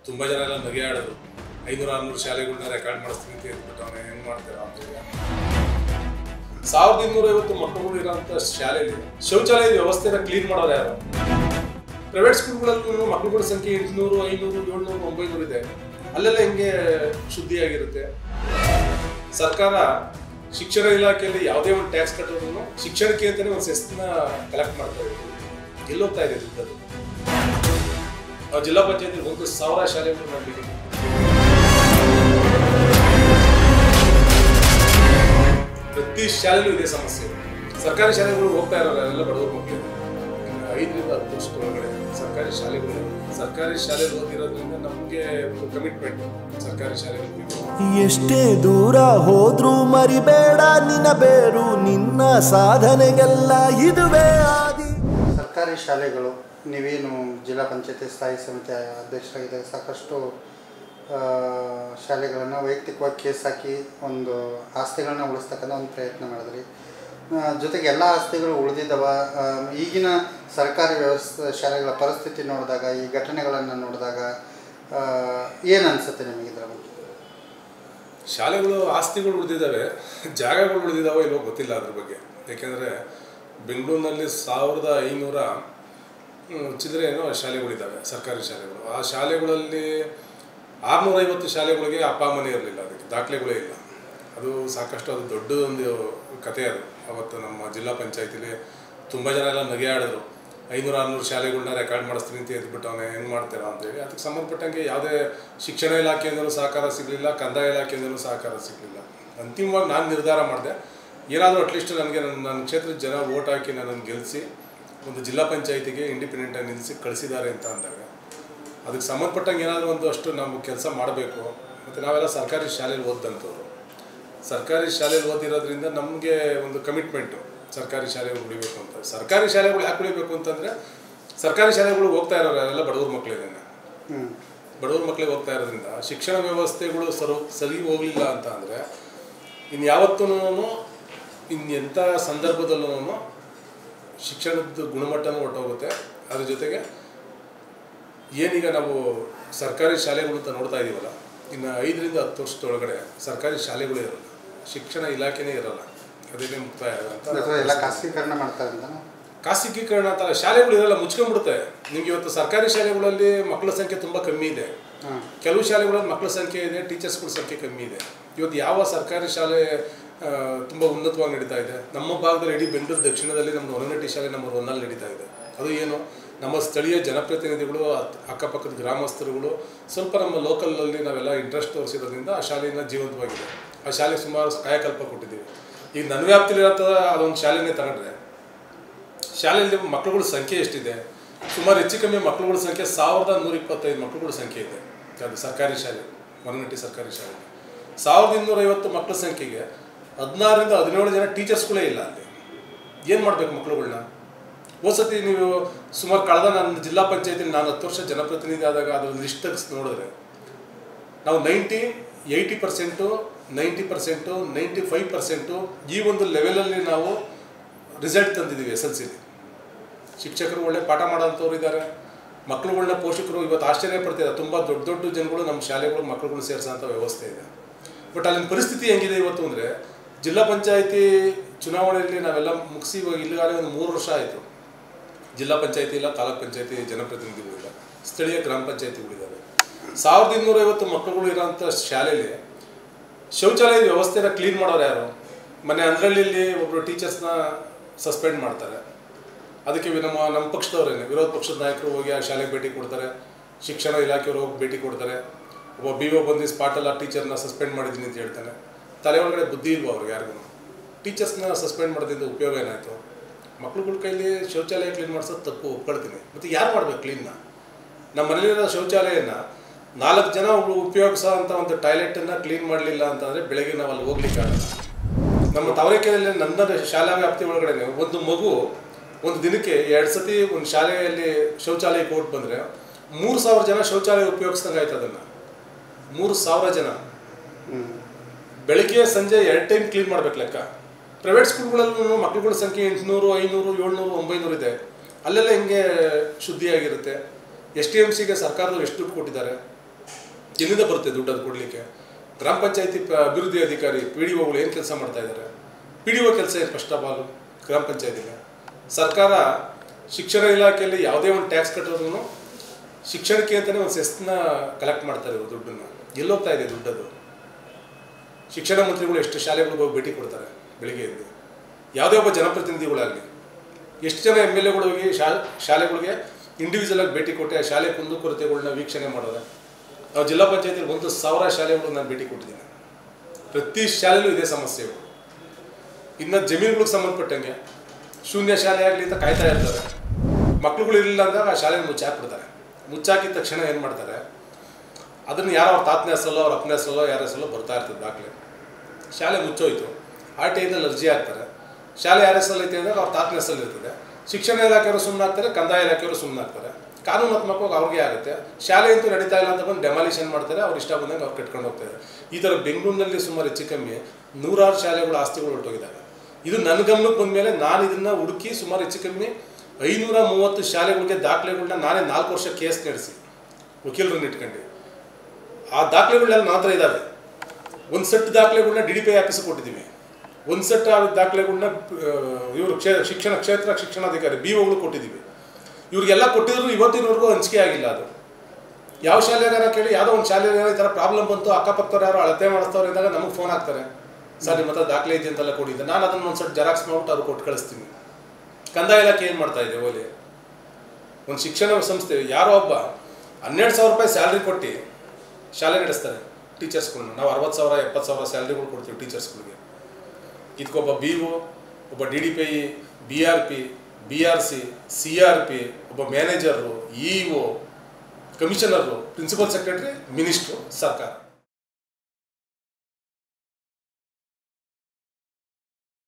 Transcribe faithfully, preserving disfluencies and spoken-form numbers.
ತುಂಬ ಜನ ಎಲ್ಲ ನಗೆ ಆಡೋದು. ಐನೂರು ಆರುನೂರು ಶಾಲೆಗಳನ್ನ ರೆಕಾರ್ಡ್ ಮಾಡಿಸ್ತೀನಿ ಅಂತ ಹೇಳ್ಬಿಟ್ಟು ಅವನು ಹೆಂಗೆ ಮಾಡ್ತಾರೆ ಅಂತೇಳಿ. ಸಾವಿರದ ಇನ್ನೂರೈವತ್ತು ಮಕ್ಕಳುಗಳು ಇರೋಂಥ ಶಾಲೆಯಲ್ಲಿ ಶೌಚಾಲಯದ ವ್ಯವಸ್ಥೆನ ಕ್ಲೀನ್ ಮಾಡೋರು ಯಾರು? ಪ್ರೈವೇಟ್ ಸ್ಕೂಲ್ಗಳಲ್ಲೂ ಮಕ್ಕಳುಗಳ ಸಂಖ್ಯೆ ಎಂಟುನೂರು ಐನೂರು ಏಳ್ನೂರು ಒಂಬೈನೂರು ಇದೆ. ಅಲ್ಲೆಲ್ಲ ಹೆಂಗೆ ಶುದ್ಧಿಯಾಗಿರುತ್ತೆ? ಸರ್ಕಾರ ಶಿಕ್ಷಣ ಇಲಾಖೆಯಲ್ಲಿ ಯಾವುದೇ ಒಂದು ಟ್ಯಾಕ್ಸ್ ಕಟ್ಟೋದನ್ನು ಶಿಕ್ಷಣಕ್ಕೆ ಅಂತಲೇ ಒಂದು ಸೆಸ್ನ ಕಲೆಕ್ಟ್ ಮಾಡ್ತಾ ಇದ್ದೀವಿ. ಎಲ್ಲೋಗ್ತಾ ಇದೆ ದುಡ್ಡದು? ನಾವು ಜಿಲ್ಲಾ ಪಂಚಾಯತಿ ಒಂದು ಸಾವಿರ ಶಾಲೆಗಳು ಮಾಡಲಿಕ್ಕೆ ಪ್ರತಿ ಶಾಲೆಯಲ್ಲೂ ಇದೇ ಸಮಸ್ಯೆ. ಸರ್ಕಾರಿ ಶಾಲೆಗಳು ಹೋಗ್ತಾ ಇರೋಲ್ಲ, ಎಲ್ಲ ಬಡವರು ಮಕ್ಕಳು. ಐದರಿಂದ ಹತ್ತು ವರ್ಷದ ಒಳಗಡೆ ಸರ್ಕಾರಿ ಶಾಲೆಗಳು ಸರ್ಕಾರಿ ಶಾಲೆಗೆ ಓದಿರೋದ್ರಿಂದ ನಮಗೆ ಕಮಿಟ್ಮೆಂಟ್ ಸರ್ಕಾರಿ ಶಾಲೆಗಳು. ಎಷ್ಟೇ ದೂರ ಹೋದ್ರೂ ಮರಿಬೇಡ ನಿನ್ನ ಬೇರು, ನಿನ್ನ ಸಾಧನೆಗೆಲ್ಲ ಇದುವೇ ಆದಿ. ಸರ್ಕಾರಿ ಶಾಲೆಗಳು, ನೀವೇನು ಜಿಲ್ಲಾ ಪಂಚಾಯತಿ ಸ್ಥಾಯಿ ಸಮಿತಿ ಅಧ್ಯಕ್ಷರಾಗಿದ್ದಾಗ ಸಾಕಷ್ಟು ಶಾಲೆಗಳನ್ನು ವೈಯಕ್ತಿಕವಾಗಿ ಕೇಸ್ ಹಾಕಿ ಒಂದು ಆಸ್ತಿಗಳನ್ನ ಉಳಿಸ್ತಕ್ಕಂಥ ಒಂದು ಪ್ರಯತ್ನ ಮಾಡಿದ್ರಿ. ಜೊತೆಗೆ ಎಲ್ಲ ಆಸ್ತಿಗಳು ಉಳಿದಿದ್ದವ. ಈಗಿನ ಸರ್ಕಾರಿ ವ್ಯವಸ್ಥೆ ಶಾಲೆಗಳ ಪರಿಸ್ಥಿತಿ ನೋಡಿದಾಗ, ಈ ಘಟನೆಗಳನ್ನು ನೋಡಿದಾಗ ಏನು ಅನಿಸುತ್ತೆ ನಿಮಗೆ ಇದರ ಬಗ್ಗೆ? ಶಾಲೆಗಳು ಆಸ್ತಿಗಳು ಉಳಿದಿದ್ದಾವೆ, ಜಾಗಗಳು ಉಳಿದಿದ್ದಾವೆ ಇಲ್ಲೋ ಗೊತ್ತಿಲ್ಲ ಅದ್ರ ಬಗ್ಗೆ. ಯಾಕೆಂದರೆ ಬೆಂಗಳೂರಿನಲ್ಲಿ ಸಾವಿರದ ಐನೂರ ಚಿಲ್ಲರೆ ಏನೋ ಶಾಲೆಗಳಿದ್ದಾವೆ, ಸರ್ಕಾರಿ ಶಾಲೆಗಳು. ಆ ಶಾಲೆಗಳಲ್ಲಿ ಆರುನೂರೈವತ್ತು ಶಾಲೆಗಳಿಗೆ ಅಪ್ಪ ಅಮ್ಮನೇ ಇರಲಿಲ್ಲ, ಅದಕ್ಕೆ ದಾಖಲೆಗಳೇ ಇಲ್ಲ. ಅದು ಸಾಕಷ್ಟು ಅದು ದೊಡ್ಡ ಒಂದು ಕಥೆ. ಅದು ಅವತ್ತು ನಮ್ಮ ಜಿಲ್ಲಾ ಪಂಚಾಯತಿಲಿ ತುಂಬ ಜನ ಎಲ್ಲ ನಗೆ ಆಡಿದ್ರು. ಐನೂರು ಆರುನೂರು ಶಾಲೆಗಳನ್ನ ರೆಕಾರ್ಡ್ ಮಾಡಿಸ್ತೀನಿ ಅಂತ ಎದ್ಬಿಟ್ಟು ಅವನು ಹೆಂಗೆ ಮಾಡ್ತೀರಾ ಅಂತೇಳಿ. ಅದಕ್ಕೆ ಸಂಬಂಧಪಟ್ಟಂಗೆ ಯಾವುದೇ ಶಿಕ್ಷಣ ಇಲಾಖೆಯಿಂದಲೂ ಸಹಕಾರ ಸಿಗಲಿಲ್ಲ, ಕಂದಾಯ ಇಲಾಖೆಯಿಂದಲೂ ಸಹಕಾರ ಸಿಗಲಿಲ್ಲ. ಅಂತಿಮವಾಗಿ ನಾನು ನಿರ್ಧಾರ ಮಾಡಿದೆ, ಏನಾದರೂ ಅಟ್ಲೀಸ್ಟ್ ನನಗೆ ನನ್ನ ನನ್ನ ಕ್ಷೇತ್ರದ ಜನ ವೋಟ್ ಹಾಕಿ ನನ್ನನ್ನು ಗೆಲ್ಲಿಸಿ ಒಂದು ಜಿಲ್ಲಾ ಪಂಚಾಯತಿಗೆ ಇಂಡಿಪೆಂಡೆಂಟಾಗಿ ನಿಲ್ಲಿಸಿ ಕಳಿಸಿದ್ದಾರೆ ಅಂತ ಅಂದಾಗ ಅದಕ್ಕೆ ಸಂಬಂಧಪಟ್ಟಂಗೆ ಏನಾದರೂ ಒಂದು ಅಷ್ಟು ನಾವು ಕೆಲಸ ಮಾಡಬೇಕು. ಮತ್ತು ನಾವೆಲ್ಲ ಸರ್ಕಾರಿ ಶಾಲೆಯಲ್ಲಿ ಓದಿದಂಥವ್ರು, ಸರ್ಕಾರಿ ಶಾಲೆಯಲ್ಲಿ ಓದಿರೋದ್ರಿಂದ ನಮಗೆ ಒಂದು ಕಮಿಟ್ಮೆಂಟು ಸರ್ಕಾರಿ ಶಾಲೆಗಳು ಉಳಿಬೇಕು ಅಂತ. ಸರ್ಕಾರಿ ಶಾಲೆಗಳು ಯಾಕೆ ಉಳಿಬೇಕು ಅಂತಂದರೆ, ಸರ್ಕಾರಿ ಶಾಲೆಗಳು ಹೋಗ್ತಾ ಇರೋರು ಎಲ್ಲ ಬಡವ್ರ ಮಕ್ಕಳಿದ್ದಾನೆ. ಬಡವ್ರ ಮಕ್ಕಳಿಗೆ ಹೋಗ್ತಾ ಇರೋದ್ರಿಂದ ಶಿಕ್ಷಣ ವ್ಯವಸ್ಥೆಗಳು ಸರು ಸರಿ ಹೋಗಲಿಲ್ಲ ಅಂತ ಅಂದರೆ ಇನ್ಯಾವತ್ತೂ ಇನ್ನೆಂಥ ಸಂದರ್ಭದಲ್ಲೂ ಶಿಕ್ಷಣದ ಗುಣಮಟ್ಟನೂ ಹೊರಟೋಗುತ್ತೆ. ಅದ್ರ ಜೊತೆಗೆ ಏನೀಗ ನಾವು ಸರ್ಕಾರಿ ಶಾಲೆಗಳು ಅಂತ ನೋಡ್ತಾ ಇದ್ದೀವಲ್ಲ, ಇನ್ನು ಐದರಿಂದ ಹತ್ತು ವರ್ಷದೊಳಗಡೆ ಸರ್ಕಾರಿ ಶಾಲೆಗಳೇ ಇರೋಲ್ಲ, ಶಿಕ್ಷಣ ಇಲಾಖೆನೇ ಇರೋಲ್ಲ. ಅದೇನೇ ಮುಕ್ತಾಯ ಅಂತ ಎಲ್ಲ ಖಾಸಗೀಕರಣ ಮಾಡ್ತಾರೆ ಅಂತ. ಖಾಸಗೀಕರಣ ಅಂತಲ್ಲ, ಶಾಲೆಗಳು ಇರೋಲ್ಲ, ಮುಚ್ಕೊಂಡ್ಬಿಡುತ್ತೆ. ನಿಮ್ಗೆ ಇವತ್ತು ಸರ್ಕಾರಿ ಶಾಲೆಗಳಲ್ಲಿ ಮಕ್ಕಳ ಸಂಖ್ಯೆ ತುಂಬ ಕಮ್ಮಿ ಇದೆ, ಕೆಲವು ಶಾಲೆಗಳಲ್ಲಿ ಮಕ್ಕಳ ಸಂಖ್ಯೆ ಇದೆ, ಟೀಚರ್ಸ್ಗಳ ಸಂಖ್ಯೆ ಕಮ್ಮಿ ಇದೆ. ಇವತ್ತು ಯಾವ ಸರ್ಕಾರಿ ಶಾಲೆ ತುಂಬ ಉನ್ನತವಾಗಿ ನಡೀತಾ ಇದೆ? ನಮ್ಮ ಭಾಗದಲ್ಲಿ ಇಡೀ ಬೆಂಗಳೂರು ದಕ್ಷಿಣದಲ್ಲಿ ನಮ್ಮ ಹೊರನಟ್ಟಿ ಶಾಲೆ ನಂಬರ್ ಒನ್ನಲ್ಲಿ ನಡೀತಾ ಇದೆ. ಅದು ಏನು, ನಮ್ಮ ಸ್ಥಳೀಯ ಜನಪ್ರತಿನಿಧಿಗಳು, ಅಕ್ಕಪಕ್ಕದ ಗ್ರಾಮಸ್ಥರುಗಳು ಸ್ವಲ್ಪ ನಮ್ಮ ಲೋಕಲಲ್ಲಿ ನಾವೆಲ್ಲ ಇಂಟ್ರೆಸ್ಟ್ ತೋರಿಸಿರೋದ್ರಿಂದ ಆ ಶಾಲೆಯಿಂದ ಜೀವಂತವಾಗಿದೆ. ಆ ಶಾಲೆಗೆ ಸುಮಾರು ಕಾಯಕಲ್ಪ ಕೊಟ್ಟಿದ್ದೀವಿ. ಈಗ ನನ್ನ ವ್ಯಾಪ್ತಿಲಿರೋಂಥ ಅದೊಂದು ಶಾಲೆನೇ ತಗೊಂಡ್ರೆ, ಶಾಲೆಯಲ್ಲಿ ಮಕ್ಕಳುಗಳ ಸಂಖ್ಯೆ ಎಷ್ಟಿದೆ? ಸುಮಾರು ಹೆಚ್ಚು ಕಮ್ಮಿ ಮಕ್ಕಳುಗಳ ಸಂಖ್ಯೆ ಸಾವಿರದ ನೂರ ಇಪ್ಪತ್ತೈದು ಮಕ್ಕಳುಗಳ ಸಂಖ್ಯೆ ಇದೆ. ಅದು ಸರ್ಕಾರಿ ಶಾಲೆ, ಹೊರನಟ್ಟಿ ಸರ್ಕಾರಿ ಶಾಲೆ. ಸಾವಿರದ ಇನ್ನೂರೈವತ್ತು ಮಕ್ಕಳ ಸಂಖ್ಯೆಗೆ ಹದಿನಾರರಿಂದ ಹದಿನೇಳು ಜನ ಟೀಚರ್ಸ್ಗಳೇ ಇಲ್ಲ. ಅಲ್ಲಿ ಏನು ಮಾಡಬೇಕು ಮಕ್ಕಳುಗಳನ್ನ? ಹೋದ್ಸತಿ ನೀವು ಸುಮಾರು ಕಳೆದ ನನ್ನ ಜಿಲ್ಲಾ ಪಂಚಾಯತಿಲಿ ನಾನು ಹತ್ತು ವರ್ಷ ಜನಪ್ರತಿನಿಧಿ ಆದಾಗ ಅದ್ರ ಲಿಸ್ಟ್ ತೆಗೆಸಿ ನೋಡಿದ್ರೆ ನಾವು ninety eighty percent ninety percent ninety five percent ಈ ಒಂದು ಲೆವೆಲಲ್ಲಿ ನಾವು ರಿಸಲ್ಟ್ ತಂದಿದ್ದೀವಿ. ಎಸ್ ಎಲ್ ಸಿಲಿ ಶಿಕ್ಷಕರು ಒಳ್ಳೆ ಪಾಠ ಮಾಡೋಂಥವ್ರು ಇದ್ದಾರೆ, ಮಕ್ಕಳುಗಳನ್ನ ಪೋಷಕರು ಇವತ್ತು ಆಶ್ಚರ್ಯ ಪಡ್ತಿದ್ದಾರೆ. ತುಂಬ ದೊಡ್ಡ ದೊಡ್ಡ ಜನಗಳು ನಮ್ಮ ಶಾಲೆಗಳು ಮಕ್ಕಳುಗಳು ಸೇರಿಸೋಂಥ ವ್ಯವಸ್ಥೆ ಇದೆ. ಬಟ್ ಅಲ್ಲಿನ ಪರಿಸ್ಥಿತಿ ಹೆಂಗಿದೆ ಇವತ್ತು ಅಂದರೆ, ಜಿಲ್ಲಾ ಪಂಚಾಯತಿ ಚುನಾವಣೆಯಲ್ಲಿ ನಾವೆಲ್ಲ ಮುಗಿಸಿ ಇವಾಗ ಇಲ್ಲಿಗಾಗಲೇ ಒಂದು ಮೂರು ವರ್ಷ ಆಯಿತು. ಜಿಲ್ಲಾ ಪಂಚಾಯತಿ ಇಲ್ಲ, ತಾಲೂಕ್ ಪಂಚಾಯತಿ ಜನಪ್ರತಿನಿಧಿಗಳಿಲ್ಲ, ಸ್ಥಳೀಯ ಗ್ರಾಮ ಪಂಚಾಯತಿಗಳಿದ್ದಾವೆ. ಸಾವಿರದ ಇನ್ನೂರೈವತ್ತು ಮಕ್ಕಳುಗಳು ಇರೋಂಥ ಶಾಲೆಯಲ್ಲಿ ಶೌಚಾಲಯದ ವ್ಯವಸ್ಥೆನ ಕ್ಲೀನ್ ಮಾಡೋರು ಯಾರು? ಮೊನ್ನೆ ಅಂದ್ರಳ್ಳಿಯಲ್ಲಿ ಒಬ್ಬರು ಟೀಚರ್ಸ್ನ ಸಸ್ಪೆಂಡ್ ಮಾಡ್ತಾರೆ. ಅದಕ್ಕೆ ನಮ್ಮ ನಮ್ಮ ಪಕ್ಷದವರೇನೆ ವಿರೋಧ ಪಕ್ಷದ ನಾಯಕರು ಹೋಗಿ ಆ ಶಾಲೆಗೆ ಭೇಟಿ ಕೊಡ್ತಾರೆ, ಶಿಕ್ಷಣ ಇಲಾಖೆಯವರು ಹೋಗಿ ಭೇಟಿ ಕೊಡ್ತಾರೆ. ಒಬ್ಬ ಬಿ ಒ ಬಂದು ಸ್ಪಾಟಲ್ಲಿ ಆ ಟೀಚರ್ನ ಸಸ್ಪೆಂಡ್ ಮಾಡಿದ್ದೀನಿ ಅಂತ ಹೇಳ್ತಾನೆ. ತಲೆ ಒಳಗಡೆ ಬುದ್ಧಿ ಇಲ್ವ ಅವ್ರಿಗೆ ಯಾರಿಗೂ? ಟೀಚರ್ಸ್ನ ಸಸ್ಪೆಂಡ್ ಮಾಡೋದ್ರಿಂದ ಉಪಯೋಗ ಏನಾಯಿತು? ಮಕ್ಳುಗಳ ಕೈಲಿ ಶೌಚಾಲಯ ಕ್ಲೀನ್ ಮಾಡಿಸೋದು ತಪ್ಪು, ಒಪ್ಕೊಳ್ತೀನಿ. ಮತ್ತು ಯಾರು ಮಾಡ್ಬೇಕು ಕ್ಲೀನ್ನ? ನಮ್ಮ ಮನೇಲಿರೋ ಶೌಚಾಲಯನ ನಾಲ್ಕು ಜನ ಉಪಯೋಗಿಸೋ ಅಂಥ ಒಂದು ಟಾಯ್ಲೆಟನ್ನು ಕ್ಲೀನ್ ಮಾಡಲಿಲ್ಲ ಅಂತಂದರೆ ಬೆಳಗ್ಗೆ ನಾವು ಅಲ್ಲಿ ಹೋಗ್ಲಿಕ್ಕಾಗಲ್ಲ. ನಮ್ಮ ತಾವರೆಕೆರೆಯಲ್ಲಿ ನನ್ನ ಶಾಲಾ ವ್ಯಾಪ್ತಿ ಒಳಗಡೆ ಒಂದು ಮಗು ಒಂದು ದಿನಕ್ಕೆ ಎರಡು ಸತಿ ಒಂದು ಶಾಲೆಯಲ್ಲಿ ಶೌಚಾಲಯಕ್ಕೆ ಹೋಗಿ ಬಂದರೆ ಮೂರು ಸಾವಿರ ಜನ ಶೌಚಾಲಯ ಉಪಯೋಗಿಸ್ದಂಗೆ ಆಯ್ತು. ಅದನ್ನು ಮೂರು ಸಾವಿರ ಜನ ಬೆಳಗ್ಗೆ ಸಂಜೆ ಎರಡು ಟೈಮ್ ಕ್ಲೀನ್ ಮಾಡ್ಬೇಕು ಲೆಕ್ಕ. ಪ್ರೈವೇಟ್ ಸ್ಕೂಲ್ಗಳಲ್ಲೂ ಮಕ್ಕಳುಗಳ ಸಂಖ್ಯೆ ಎಂಟುನೂರು ಐನೂರು ಏಳ್ನೂರು ಒಂಬೈನೂರು ಇದೆ. ಅಲ್ಲೆಲ್ಲ ಹೆಂಗೆ ಶುದ್ಧಿಯಾಗಿರುತ್ತೆ? ಎಸ್ ಟಿ ಎಮ್ ಸಿಗೆ ಸರ್ಕಾರದವ್ರು ಎಷ್ಟು ದುಡ್ಡು ಕೊಟ್ಟಿದ್ದಾರೆ? ಎಲ್ಲಿಂದ ಬರುತ್ತೆ ದುಡ್ಡು ಅದು ಕೊಡಲಿಕ್ಕೆ? ಗ್ರಾಮ ಪಂಚಾಯತಿ ಅಭಿವೃದ್ಧಿ ಅಧಿಕಾರಿ ಪಿ ಡಿ ಒಗಳು ಏನು ಕೆಲಸ ಮಾಡ್ತಾ ಇದ್ದಾರೆ? ಪಿ ಡಿ ಒ ಕೆಲಸ ಏನು ಫಸ್ಟ್ ಆಫ್ ಆಲು ಗ್ರಾಮ ಪಂಚಾಯತಿಗೆ? ಸರ್ಕಾರ ಶಿಕ್ಷಣ ಇಲಾಖೆಯಲ್ಲಿ ಯಾವುದೇ ಒಂದು ಟ್ಯಾಕ್ಸ್ ಕಟ್ಟೋದ್ರೂ ಶಿಕ್ಷಣಕ್ಕೆ ಅಂತಲೇ ಒಂದು ಸೆಸ್ನ ಕಲೆಕ್ಟ್ ಮಾಡ್ತಾರೆ ಇವರು ದುಡ್ಡನ್ನು. ಎಲ್ಲೋಗ್ತಾ ಇದೆ ದುಡ್ಡದು? ಶಿಕ್ಷಣ ಮಂತ್ರಿಗಳು ಎಷ್ಟು ಶಾಲೆಗಳಿಗೆ ಹೋಗಿ ಭೇಟಿ ಕೊಡ್ತಾರೆ ಬೆಳಿಗ್ಗೆ ಎದ್ದು? ಯಾವುದೇ ಒಬ್ಬ ಜನಪ್ರತಿನಿಧಿಗಳಾಗಲಿ ಎಷ್ಟು ಜನ ಎಮ್ ಎಲ್ ಎಗಳು ಹೋಗಿ ಶಾ ಶಾಲೆಗಳಿಗೆ ಇಂಡಿವಿಜುವಲ್ ಆಗಿ ಭೇಟಿ ಕೊಟ್ಟು ಆ ಶಾಲೆ ಕುಂದುಕೊರತೆಗಳನ್ನ ವೀಕ್ಷಣೆ ಮಾಡೋದು? ನಾವು ಜಿಲ್ಲಾ ಪಂಚಾಯತಿಯಲ್ಲಿ ಒಂದು ಸಾವಿರ ಶಾಲೆಗಳು ನಾನು ಭೇಟಿ ಕೊಟ್ಟಿದ್ದೀನಿ. ಪ್ರತಿ ಶಾಲೆಯಲ್ಲೂ ಇದೇ ಸಮಸ್ಯೆಗಳು. ಇನ್ನು ಜಮೀನುಗಳಿಗೆ ಸಂಬಂಧಪಟ್ಟಂಗೆ ಶೂನ್ಯ ಶಾಲೆ ಆಗಲಿ ಅಂತ ಕಾಯ್ತಾ ಇರ್ತಾರೆ. ಮಕ್ಳುಗಳು ಇರಲಿಲ್ಲ ಅಂದಾಗ ಆ ಶಾಲೆನ ಮುಚ್ಚಾಕ್ಬಿಡ್ತಾರೆ. ಮುಚ್ಚಾಕಿದ ತಕ್ಷಣ ಏನು ಮಾಡ್ತಾರೆ, ಅದನ್ನು ಯಾರೋ ಅವ್ರ ತಾತನ ಹೆಸರಲ್ಲೋ ಅವ್ರ ಅಪ್ಪನ ಹೆಸರಲ್ಲೋ ಯಾರ ಹೆಸರಲ್ಲೋ ಬರ್ತಾ ಇರ್ತದೆ ದಾಖಲೆ. ಶಾಲೆ ಮುಚ್ಚೋಯ್ತು, ಆರ್ ಟಿ ಐನಲ್ಲಿ ಅರ್ಜಿ ಹಾಕ್ತಾರೆ. ಶಾಲೆ ಯಾರ ಹೆಸರಲ್ಲಿ ಐತೆ ಅಂದಾಗ ಅವ್ರ ತಾತನ ಹೆಸರಲ್ಲಿ ಇರ್ತದೆ. ಶಿಕ್ಷಣ ಇಲಾಖೆಯವರು ಸುಮ್ಮನೆ ಆಗ್ತಾರೆ, ಕಂದಾಯ ಇಲಾಖೆಯವರು ಸುಮ್ಮನೆ ಆಗ್ತಾರೆ. ಕಾನೂನಾತ್ಮಕವಾಗಿ ಅವ್ರಿಗೆ ಆಗುತ್ತೆ. ಶಾಲೆ ಅಂತೂ ನಡೀತಾ ಇಲ್ಲ ಅಂತ ಬಂದು ಡೆಮಾಲಿಷನ್ ಮಾಡ್ತಾರೆ. ಅವ್ರು ಇಷ್ಟ ಬಂದಂಗೆ ಅವ್ರು ಕಟ್ಕೊಂಡು ಹೋಗ್ತಾರೆ. ಈ ಥರ ಬೆಂಗಳೂರಿನಲ್ಲಿ ಸುಮಾರು ಹೆಚ್ಚು ಕಮ್ಮಿ ನೂರಾರು ಶಾಲೆಗಳು ಆಸ್ತಿಗಳು ಹೊರಟೋಗಿದ್ದಾವೆ. ಇದು ನನ್ನ ಗಮನಕ್ಕೆ ಬಂದ ಮೇಲೆ ನಾನು ಇದನ್ನು ಹುಡುಕಿ ಸುಮಾರು ಹೆಚ್ಚು ಕಮ್ಮಿ ಐನೂರ ಮೂವತ್ತು ಶಾಲೆಗಳಿಗೆ ದಾಖಲೆಗಳನ್ನ ನಾನೇ ನಾಲ್ಕು ವರ್ಷ ಕೇಸ್ ನಡೆಸಿ ವಕೀಲರನ್ನ ಇಟ್ಕೊಂಡು ಆ ದಾಖಲೆಗಳೆಲ್ಲ ನನ್ನ ಹತ್ರ ಇದ್ದಾವೆ. ಒಂದು ಸೆಟ್ ದಾಖಲೆಗಳನ್ನ ಡಿ ಡಿ ಪಿ ಆಫೀಸ್ ಕೊಟ್ಟಿದ್ದೀವಿ. ಒಂದು ಸೆಟ್ ಆ ದಾಖಲೆಗಳನ್ನ ಇವರು ಕ್ಷೇ ಶಿಕ್ಷಣ ಕ್ಷೇತ್ರ ಶಿಕ್ಷಣಾಧಿಕಾರಿ ಬಿ ಒಗಳು ಕೊಟ್ಟಿದ್ದೀವಿ. ಇವ್ರಿಗೆಲ್ಲ ಕೊಟ್ಟಿದ್ರು ಇವತ್ತಿನವರೆಗೂ ಹಂಚಿಕೆ ಆಗಿಲ್ಲ. ಅದು ಯಾವ ಶಾಲೆಗಾರ ಕೇಳಿ ಯಾವುದೋ ಒಂದು ಶಾಲೆ ಈ ಥರ ಪ್ರಾಬ್ಲಮ್ ಬಂತು, ಅಕ್ಕಪಕ್ಕದವ್ರು ಯಾರು ಅಳತೆ ಮಾಡಿಸ್ತವ್ರು ಇದ್ದಾಗ ನಮಗೆ ಫೋನ್ ಹಾಕ್ತಾರೆ, ಸರ್ ನಿಮ್ಮ ಹತ್ರ ದಾಖಲೆ ಇದೆ ಅಂತೆಲ್ಲ ಕೊಟ್ಟಿದ್ದೆ. ನಾನು ಅದನ್ನು ಒಂದು ಸೆಟ್ ಜೆರಾಕ್ಸ್ ಮಾಡ್ಬಿಟ್ಟು ಅವ್ರು ಕೊಟ್ಟು ಕಳಿಸ್ತೀನಿ. ಕಂದಾಯ ಇಲಾಖೆ ಏನು ಮಾಡ್ತಾ ಇದೆ ಓಲಿ? ಒಂದು ಶಿಕ್ಷಣ ಸಂಸ್ಥೆ ಯಾರೋ ಒಬ್ಬ ಹನ್ನೆರಡು ಸಾವಿರ ರೂಪಾಯಿ ಸ್ಯಾಲ್ರಿ ಕೊಟ್ಟು ಶಾಲೆ ನಡೆಸ್ತಾರೆ ಟೀಚರ್ಸ್ಗಳನ್ನ. ನಾವು ಅರವತ್ತು ಸಾವಿರ ಎಪ್ಪತ್ತು ಸಾವಿರ ಸ್ಯಾಲ್ರಿಗಳು ಕೊಡ್ತೀವಿ ಟೀಚರ್ಸ್ಗಳಿಗೆ. ಇದಕ್ಕೊಬ್ಬ ಬಿ ಒ, ಒಬ್ಬ D D P, B R P, B R C, C R P, ಒಬ್ಬ manager, E O, commissioner, principal secretary, minister, ಸರ್ಕಾರ.